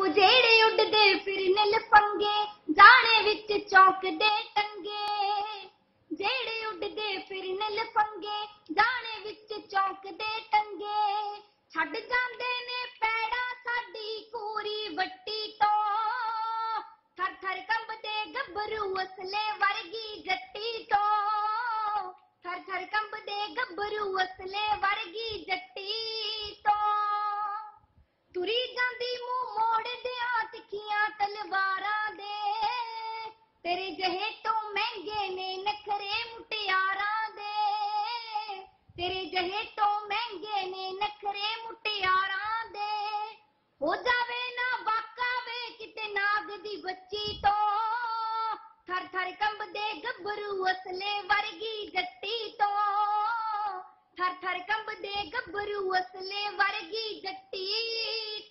ਜਿਹੜੇ ਉੱਡਦੇ ਫਿਰਨ ਲਫੰਗੇ ਜਾਣੇ ਵਿੱਚ ਚੌਂਕਦੇ ਟੰਗੇ। ਜਿਹੜੇ ਉੱਡਦੇ ਫਿਰਨ ਲਫੰਗੇ ਜਾਣੇ ਵਿੱਚ ਚੌਂਕਦੇ ਟੰਗੇ। ਛੱਡ ਜਾਂਦੇ ਨੇ ਪੈੜਾ ਸਾਡੀ ਕੋਰੀ ਵੱਟੀ ਤੋਂ। ਥਰ ਥਰ ਕੰਬਦੇ ਗੱਭਰੂ ਅਸਲੇ ਵਰਗੀ ਜੱਟੀ ਤੋਂ। ਥਰ ਥਰ ਕੰਬਦੇ ਗੱਭਰੂ ਅਸਲੇ ਵਰਗੀ ਜੱਟੀ ਤੋਂ। ਤੁਰੀ ਜਾਂਦੀ ਮੂੰਹ ਮੋੜਦਿਆਂ ਤਿੱਖੀਆਂ ਤਲਵਾਰਾਂ ਦੇ। ਤੇਰੇ ਜਿਹੇ ਤੋਂ ਮਹਿੰਗੇ ਨੇ ਨਖਰੇ ਮੁਟਿਆਰਾਂ ਦੇ। ਤੇਰੇ ਜਿਹੇ ਤੋਂ ਮਹਿੰਗੇ ਨੇ ਨਖਰੇ ਮੁਟਿਆਰਾਂ ਦੇ। ਹੋ ਜਾਵੇ ਨਾ ਵਾਕਾ ਵੇ ਕਿਤੇ ਨਾਗ ਦੀ ਬੱਚੀ ਤੋਂ। ਥਰ ਥਰ ਕੰਬਦੇ ਗੱਭਰੂ ਅਸਲੇ ਵਰਗੀ ਜੱਟੀ ਤੋਂ। ਥਰ ਥਰ ਕੰਬਦੇ ਗੱਭਰੂ ਅਸਲੇ ਵਰਗੀ ਜੱਟੀ